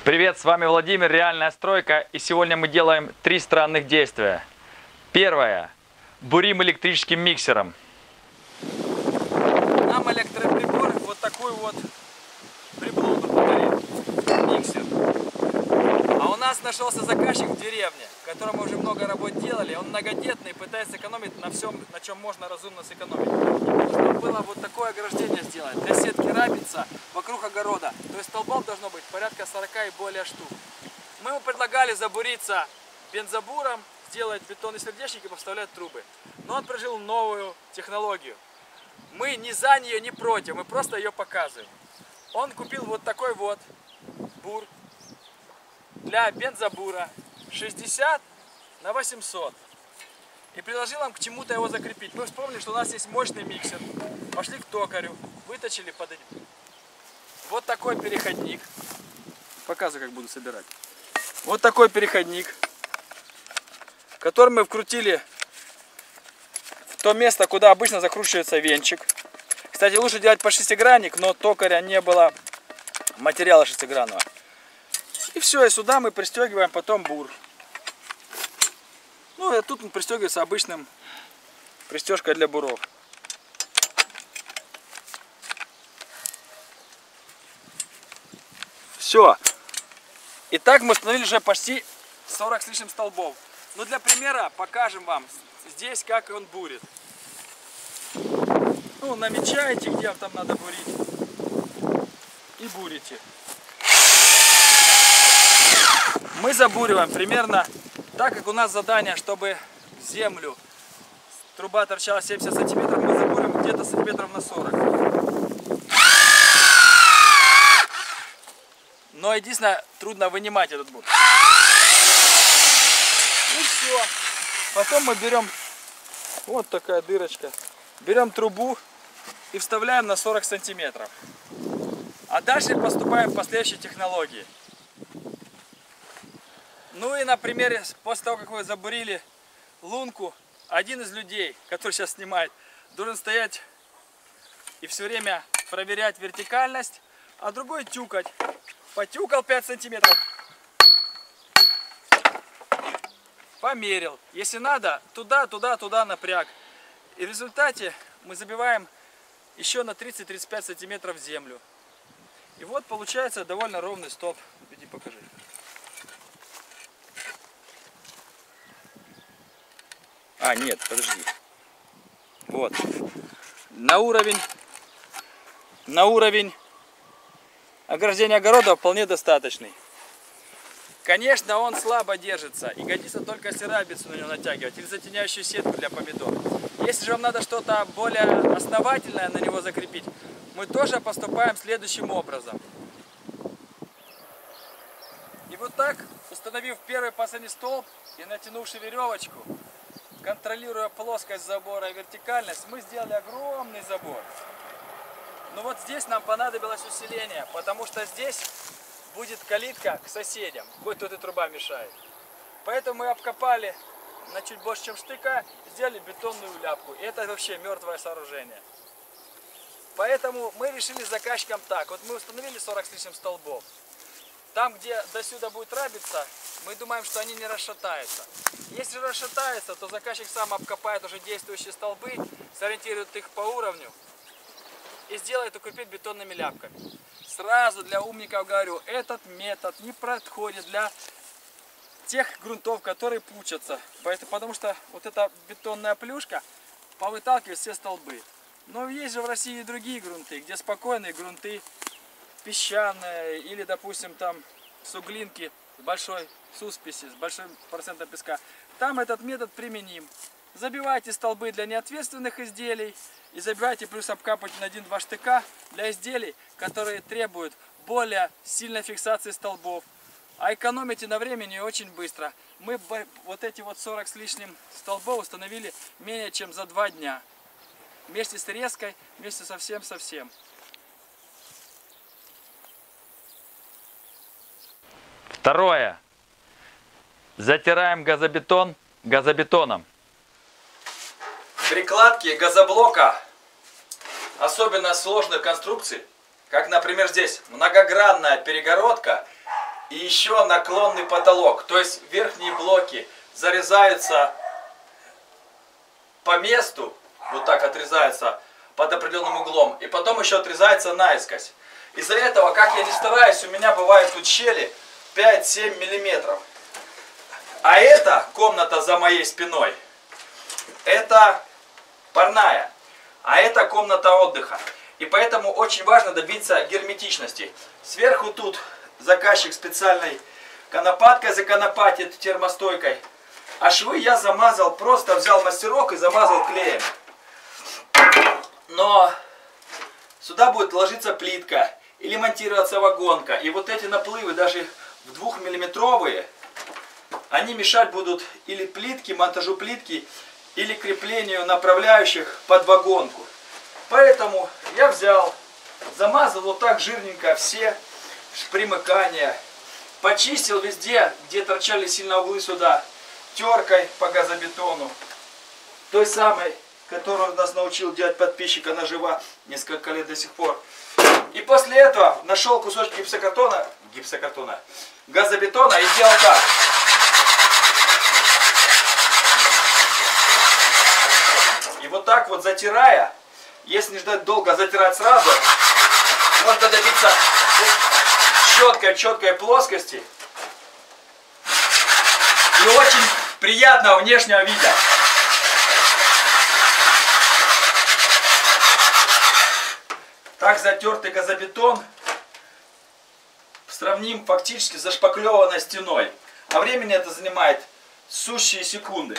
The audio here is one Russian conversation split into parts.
Привет, с вами Владимир, Реальная стройка, и сегодня мы делаем 3 странных действия. Первое. Бурим электрическим миксером. Нам электроприбор вот такой вот приблуду подарил, миксер. А у нас нашелся заказчик в деревне, которому уже много работ делали. Он многодетный, пытается экономить на всем, на чем можно разумно сэкономить. Нужно было вот такое ограждение сделать для сетки рабица вокруг огорода. То есть столбов должно быть порядка 40 и более штук. Мы ему предлагали забуриться бензобуром, сделать бетонный сердечник и поставлять трубы. Но он прожил новую технологию. Мы не за нее, не против, мы просто ее показываем. Он купил вот такой вот бур для бензобура 60 на 800 и предложил нам к чему-то его закрепить. Мы вспомнили, что у нас есть мощный миксер, пошли к токарю, выточили под вот такой переходник. Показываю, как буду собирать. Вот такой переходник, который мы вкрутили в то место, куда обычно закручивается венчик. Кстати, лучше делать по шестигранник, но токаря не было материала шестигранного. И все, и сюда мы пристегиваем потом бур. Ну, и тут он пристегивается обычным пристежкой для буров. Все. Итак, мы установили уже почти 40 с лишним столбов. Но для примера покажем вам здесь, как он бурит. Ну, намечаете, где вам там надо бурить, и бурите. Мы забуриваем примерно так, как у нас задание, чтобы в землю труба торчала 70 сантиметров, мы забурим где-то сантиметров на 40. Но единственное, трудно вынимать этот бур. И все. Потом мы берем вот такая дырочка. Берем трубу и вставляем на 40 сантиметров. А дальше поступаем по следующей технологии. Ну и на примере, после того, как вы забурили лунку, один из людей, который сейчас снимает, должен стоять и все время проверять вертикальность, а другой тюкать. Потюкал 5 сантиметров, померил. Если надо, туда, туда, туда напряг. И в результате мы забиваем еще на 30-35 сантиметров землю. И вот получается довольно ровный столб. Иди покажи. А, нет, подожди. Вот. На уровень ограждения огорода вполне достаточный. Конечно, он слабо держится и годится только если рабицу на него натягивать или затеняющую сетку для помидор. Если же вам надо что-то более основательное на него закрепить, мы тоже поступаем следующим образом. И вот так, установив первый последний столб и натянувши веревочку, контролируя плоскость забора и вертикальность, мы сделали огромный забор. Но вот здесь нам понадобилось усиление, потому что здесь будет калитка к соседям, хоть тут и труба мешает. Поэтому мы обкопали на чуть больше, чем штыка, сделали бетонную ляпку. И это вообще мертвое сооружение. Поэтому мы решили с заказчиком так. Вот мы установили 40 с лишним столбов. Там, где до сюда будет рабица, мы думаем, что они не расшатаются. Если расшатаются, то заказчик сам обкопает уже действующие столбы, сориентирует их по уровню и сделает, укрепит бетонными ляпками. Сразу для умников говорю, этот метод не подходит для тех грунтов, которые пучатся. Потому что вот эта бетонная плюшка повыталкивает все столбы. Но есть же в России и другие грунты, где спокойные грунты, песчаные или, допустим, там суглинки с большой сусписи, с большим процентом песка. Там этот метод применим. Забивайте столбы для неответственных изделий и забивайте плюс обкапывайте на 1-2 штыка для изделий, которые требуют более сильной фиксации столбов. А экономите на времени очень быстро. Мы вот эти вот 40 с лишним столбов установили менее чем за 2 дня. Вместе с резкой, вместе со всем. Второе. Затираем газобетон газобетоном. Прикладки газоблока, особенно сложных конструкций, как, например, здесь многогранная перегородка И еще наклонный потолок. То есть верхние блоки зарезаются по месту, вот так отрезаются под определенным углом. И потом еще отрезается наискось. Из-за этого, как я не стараюсь, у меня бывают тут щели 5-7 миллиметров. А эта комната за моей спиной, это парная, а это комната отдыха. И поэтому очень важно добиться герметичности. Сверху тут заказчик специальной конопаткой законопатит, термостойкой. А швы я замазал, просто взял мастерок и замазал клеем. Но сюда будет ложиться плитка или монтироваться вагонка. И вот эти наплывы, даже в 2-миллиметровые, они мешать будут или плитке, монтажу плитки, или креплению направляющих под вагонку. Поэтому я взял, замазал вот так жирненько все примыкания, почистил везде, где торчали сильно углы сюда, теркой по газобетону, той самой, которую нас научил делать подписчик, она жива несколько лет до сих пор. И после этого нашел кусочек гипсокартона, газобетона и сделал так. И вот так вот затирая, если не ждать долго, затирать сразу, можно добиться четкой плоскости и очень приятного внешнего вида. Так затертый газобетон сравним фактически с зашпаклеванной стеной. А времени это занимает сущие секунды.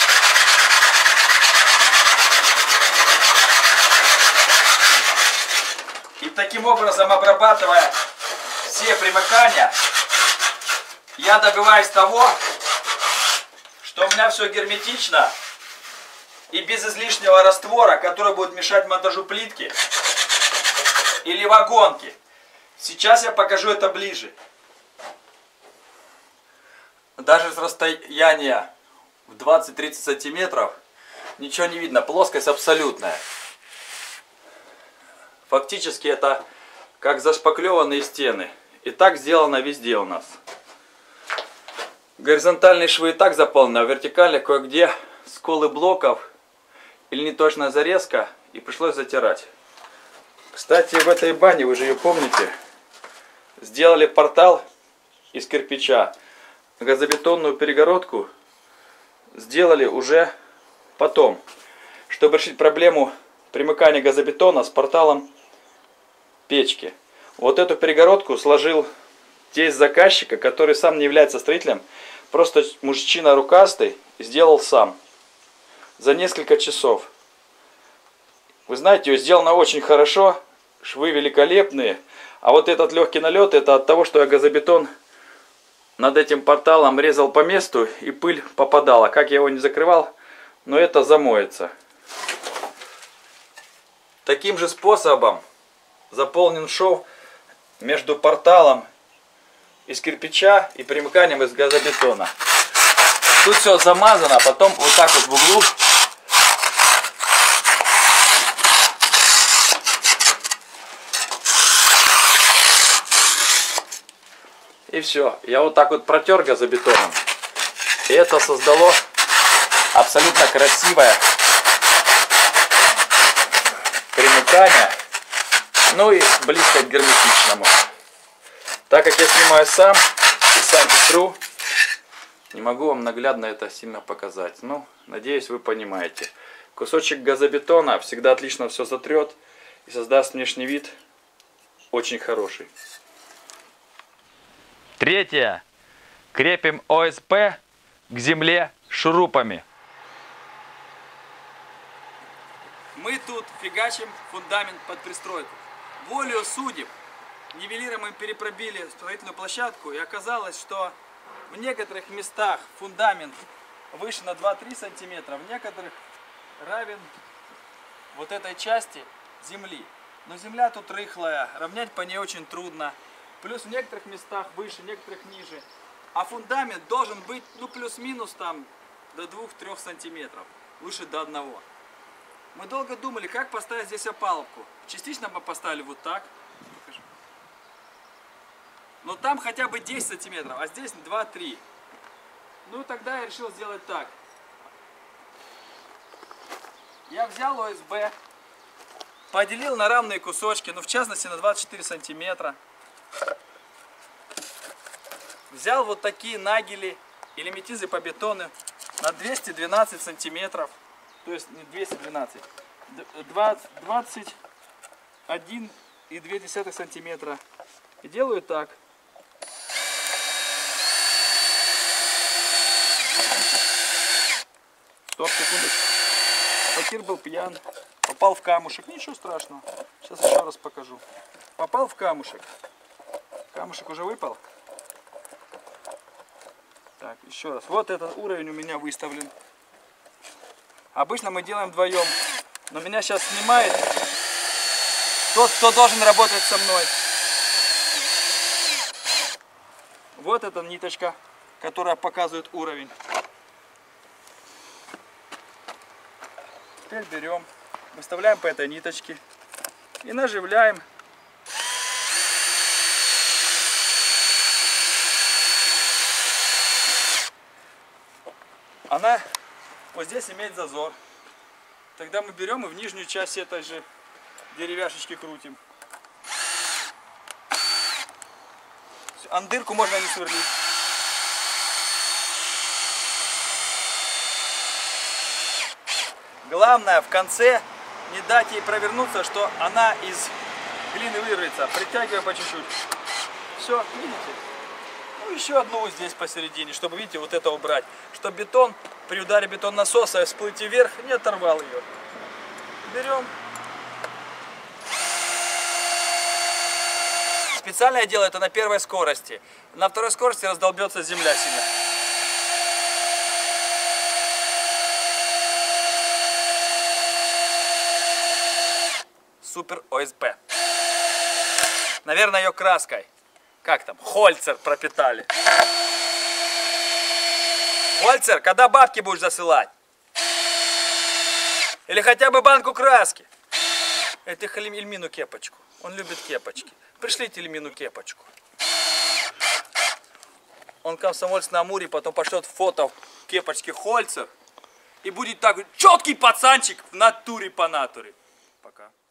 И таким образом, обрабатывая все примыкания, я добиваюсь того, что у меня все герметично и без излишнего раствора, который будет мешать монтажу плитки или вагонки. Сейчас я покажу это ближе. Даже с расстояния в 20-30 сантиметров ничего не видно, плоскость абсолютная. Фактически это как зашпаклеванные стены. И так сделано везде у нас. Горизонтальные швы и так заполнены, а вертикальные кое-где сколы блоков или неточная зарезка, и пришлось затирать. Кстати, в этой бане, вы же ее помните, сделали портал из кирпича. Газобетонную перегородку сделали уже потом, чтобы решить проблему примыкания газобетона с порталом печки. Вот эту перегородку сложил тесть заказчика, который сам не является строителем, просто мужчина рукастый, сделал сам за несколько часов. Вы знаете, ее сделано очень хорошо, швы великолепные, а вот этот легкий налет, это от того, что я газобетон над этим порталом резал по месту, и пыль попадала. Как я его не закрывал, но это замоется. Таким же способом заполнен шов между порталом из кирпича и примыканием из газобетона. Тут все замазано, потом вот так вот в углу и все. Я вот так вот протер газобетоном, и это создало абсолютно красивое примыкание, ну и близко к герметичному. Так как я снимаю сам и сам петру, не могу вам наглядно это сильно показать. Ну, надеюсь, вы понимаете. Кусочек газобетона всегда отлично все затрет и создаст внешний вид очень хороший. Третье. Крепим ОСП к земле шурупами. Мы тут фигачим фундамент под пристройку. Волею судеб нивелиром мы перепробили строительную площадку, и оказалось, что в некоторых местах фундамент выше на 2-3 сантиметра, в некоторых равен вот этой части земли. Но земля тут рыхлая, равнять по ней очень трудно. Плюс в некоторых местах выше, в некоторых ниже. А фундамент должен быть, ну, плюс-минус там до 2-3 сантиметров, лучше до 1. Мы долго думали, как поставить здесь опалубку. Частично мы поставили вот так. Но там хотя бы 10 сантиметров, а здесь 2-3. Ну и тогда я решил сделать так. Я взял ОСБ, поделил на равные кусочки, ну в частности на 24 сантиметра. Взял вот такие нагели или метизы по бетону на 212 сантиметров. То есть не 212, 21,2 сантиметра. И делаю так. Стоп, секундочку. Факир был пьян. Попал в камушек. Ничего страшного. Сейчас еще раз покажу. Попал в камушек. Камушек уже выпал. Так, еще раз. Вот этот уровень у меня выставлен. Обычно мы делаем вдвоем. Но меня сейчас снимает тот, кто должен работать со мной. Вот эта ниточка, которая показывает уровень. Теперь берем, выставляем по этой ниточке и наживляем. Она вот здесь имеет зазор. Тогда мы берем и в нижнюю часть этой же деревяшечки крутим. А дырку можно не сверлить. Главное в конце не дать ей провернуться, что она из глины вырвется. Притягиваем по чуть-чуть. Все, видите? Ну еще одну здесь посередине, чтобы, видите, вот это убрать. Чтобы бетон при ударе бетон-насоса всплытие вверх не оторвал ее. Берем. Специально я делаю это на первой скорости. На второй скорости раздолбется земля сильно. Супер ОСБ. Наверное, ее краской. Как там? Хольцер пропитали. Хольцер, когда бабки будешь засылать? Или хотя бы банку краски? Это Ильмину кепочку. Он любит кепочки. Пришлите Ильмину кепочку. Он комсомольец на Амуре, потом пошлет фото кепочки Хольцер. И будет так, четкий пацанчик в натуре по натуре. Пока.